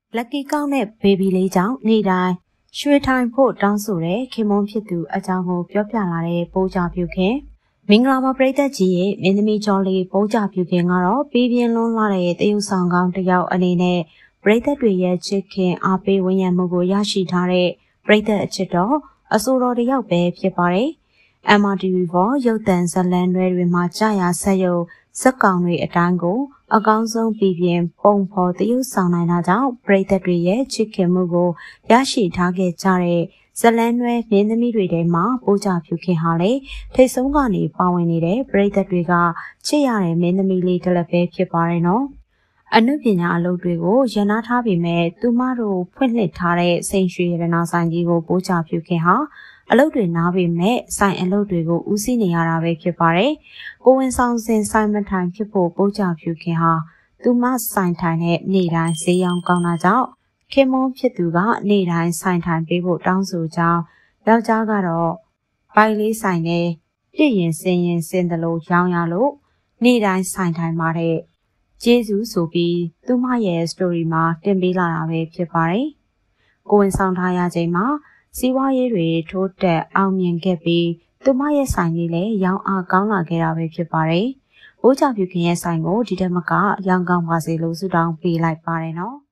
Lucky ကောင်းတဲ့ baby လေးကြောင့်နေ့တိုင်းရွှေထိုင်ဖို့တောင်းဆိုတဲ့ခင်မွန်းဖြစ်သူအကြောင်းကိုပြောပြလာတဲ့ပိုးကြပြုခင်မင်္ဂလာပါပရိသတ်ကြီးရဲ့မင်းသမီးကျော်လေးပိုးကြပြုခင်ကတော့ပြည်ပြင်းလွန်းလာတဲ့တရုတ်ဆောင်ကောင်းတစ်ယောက်အနေနဲ့ပရိသတ်တွေရဲ့ချစ်ခင်အားပေးဝန်းရံမှုကိုရရှိထားတဲ့ပရိသတ်အချစ်တော်အဆိုတော်တစ်ယောက်ပဲဖြစ်ပါတယ်။ MRTV4 ရုပ်သံဇာတ်လမ်းတွေမှာကြာရဆက်ရုပ်ဇက်ကောင်တွေအတိုင်းကိုအကောင်းဆုံးပြည်ပြင်းပုံဖော်တရုပ်ဆောင်နိုင်တာကြောင့်ပရိသတ်တွေရဲ့ချစ်ခင်မှုကိုရရှိထားခဲ့ကြတဲ့ဇလန်းတွဲမင်းသမီးတွေထဲမှာပိုးကြဖြူခင်ဟာလေထိတ်ဆုံးကနေပါဝင်နေတဲ့ပရိသတ်တွေကချစ်ရတဲ့မင်းသမီးလေးတစ်လက်ပဲဖြစ်ပါတယ်နော်။အနုပညာအလုပ်တွေကိုရန်နာထားပေမဲ့သူမတို့ဖွင့်လှစ်ထားတဲ့စိန်ရွှေရတနာဆိုင်ကြီးကိုပိုးကြဖြူခင်ဟာအလုပ်တွေနားပေမဲ့ဆိုင်အလုပ်တွေကိုဦးစီးနေရတာပဲဖြစ်ပါတယ်။ကိုဝင်ဆောင်စဉ်ဆိုင်မထိုင်ဖြစ်ဖို့ပိုးကြဖြူခင်ဟာသူမဆိုင်ထိုင်တဲ့နေ့တိုင်းဈေးရောင်းကောင်းတာကြောင့်ခင်မွန်းဖြစ်သူကနေ့တိုင်းဆိုင်ထိုင်ပေးဖို့တောင်းဆိုကြောင်းယောက်ျားကတော့ပိုင်လေးဆိုင်နဲ့ပြည့်ရင်စင်တယ်လို့ရောင်းရလို့နေ့တိုင်းဆိုင်ထိုင်ပါတဲ့ကျေးဇူးဆိုပြီးသူမရဲ့ story မှာတင်ပေးလာတာပဲဖြစ်ပါတယ်။ကိုဝင်ဆောင်ထားရချိန်မှာစီးပွားရေးတွေထိုးတက်အောင်မြင်ခဲ့ပြီးသူမရဲ့ဆိုင်လေးလည်းရောင်းအားကောင်းလာခဲ့တာပဲဖြစ်ပါတယ်။ပိုးကြဖြူခင်ရဲ့ဆိုင်ကိုဒီတက်မကရောင်းကောင်းပါစေလို့ဆုတောင်းပေးလိုက်ပါတယ်နော်။